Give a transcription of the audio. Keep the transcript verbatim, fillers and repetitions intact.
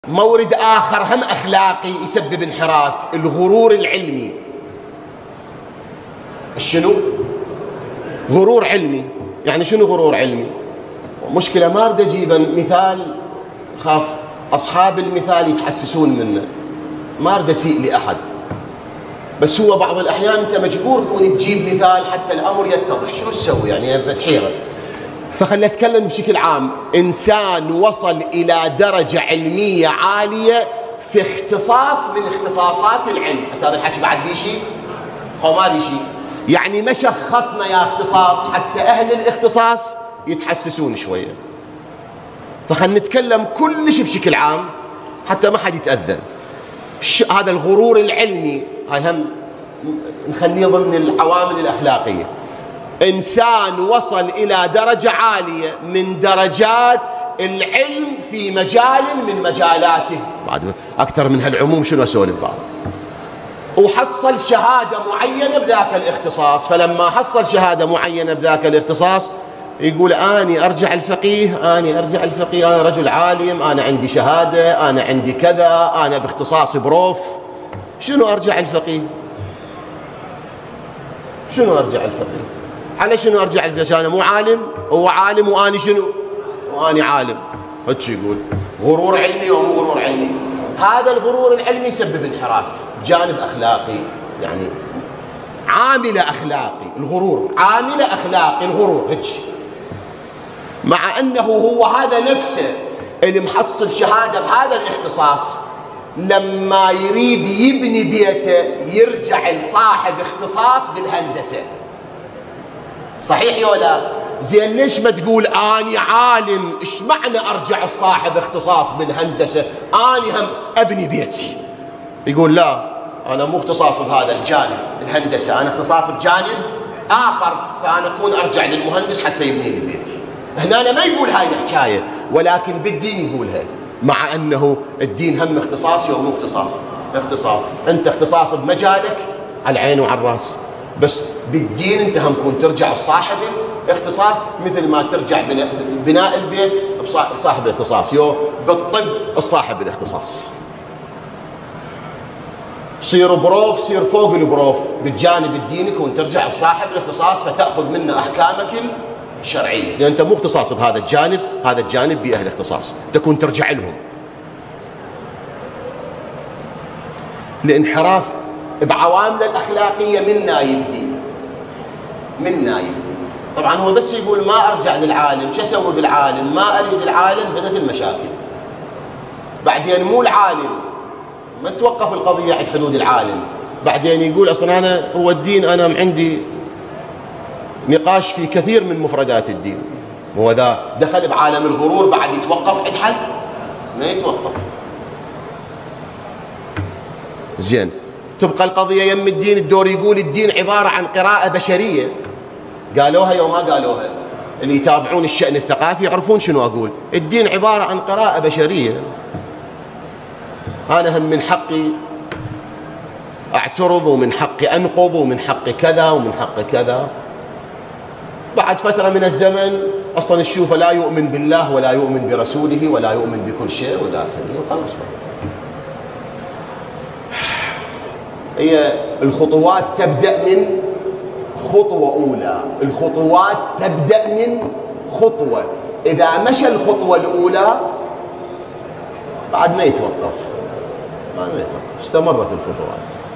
مورد آخر هم أخلاقي يسبب انحراف، الغرور العلمي. شنو؟ غرور علمي. يعني شنو غرور علمي؟ مشكلة ما أريد أجيب مثال، خاف أصحاب المثال يتحسسون منه، ما أريد أسيء لأحد، بس هو بعض الأحيان أنت مجبور تكون تجيب مثال حتى الأمر يتضح. شنو تسوي يعني؟ بتحيرة. فخلنا نتكلم بشكل عام. إنسان وصل إلى درجة علمية عالية في اختصاص من اختصاصات العلم. بس هذا الحكي بعد بيشي أو ما بيشي؟ يعني ما شخصنا يا اختصاص حتى أهل الاختصاص يتحسسون شوية. فخلنا نتكلم كلش بشكل عام حتى ما حد يتأذى. هذا الغرور العلمي هاي هم نخليه ضمن العوامل الأخلاقية. إنسان وصل إلى درجة عالية من درجات العلم في مجال من مجالاته، بعد أكثر من هالعموم شنو أسولف بعض، وحصل شهادة معينة بذاك الاختصاص. فلما حصل شهادة معينة بذاك الاختصاص يقول أني أرجع الفقيه، أني أرجع الفقيه، أنا رجل عالم، أنا عندي شهادة، أنا عندي كذا، أنا باختصاص بروف. شنو أرجع الفقيه؟ شنو أرجع الفقيه؟ على شنو أرجع الفقيه؟ أنا مو عالم؟ هو عالم وأني شنو؟ وأني عالم. هيك يقول غرور علمي ومو غرور علمي. هذا الغرور العلمي يسبب انحراف جانب أخلاقي، يعني عامل أخلاقي. الغرور عامل أخلاقي، الغرور هيك. مع أنه هو هذا نفسه اللي محصل شهادة بهذا الاختصاص، لما يريد يبني بيته يرجع لصاحب اختصاص بالهندسة. صحيح يا ولا؟ زين ليش ما تقول أني عالم؟ إيش معنى أرجع لصاحب اختصاص بالهندسة؟ أني هم أبني بيتي. يقول لا، أنا مو اختصاص بهذا الجانب الهندسة، أنا اختصاص بجانب آخر، فأنا أكون أرجع للمهندس حتى يبني لي بيتي. هنا أنا ما يقول هاي الحكاية، ولكن بالدين يقولها، مع أنه الدين هم اختصاصي ومو اختصاص. اختصاص، أنت اختصاص بمجالك على العين وعلى الرأس، بس بالدين أنت هم كون ترجع لصاحب الاختصاص مثل ما ترجع بناء البيت بصاحب الاختصاص. يو بالطب الصاحب الاختصاص، صير بروف، صير فوق البروف بالجانب الديني، كون ترجع لصاحب الاختصاص فتأخذ منه أحكامك الشرعية، لأن أنت مو اختصاص بهذا الجانب، هذا الجانب بأهل اختصاص، تكون ترجع لهم. الانحراف بعوامل الأخلاقية منا يبدي، منا يبدي. طبعا هو بس يقول ما أرجع للعالم، شو أسوي بالعالم؟ ما أريد العالم، بدت المشاكل. بعدين مو العالم، ما توقف القضية عند حدود العالم. بعدين يقول أصلا أنا هو الدين، أنا عندي نقاش في كثير من مفردات الدين. هو ذا دخل بعالم الغرور، بعد يتوقف عند حد؟ ما يتوقف. زين، تبقى القضية يم الدين. الدور يقول الدين عبارة عن قراءة بشرية. قالوها يوم ما قالوها، اللي يتابعون الشأن الثقافي يعرفون شنو أقول. الدين عبارة عن قراءة بشرية. أنا هم من حقي أعترض، ومن حقي أنقض، ومن حقي كذا، ومن حقي كذا. بعد فترة من الزمن أصلا تشوفه لا يؤمن بالله ولا يؤمن برسوله ولا يؤمن بكل شيء ولا آخره، وخلاص. هي الخطوات تبدأ من خطوة أولى، الخطوات تبدأ من خطوة. إذا مشى الخطوة الأولى بعد ما يتوقف، ما يتوقف، استمرت الخطوات.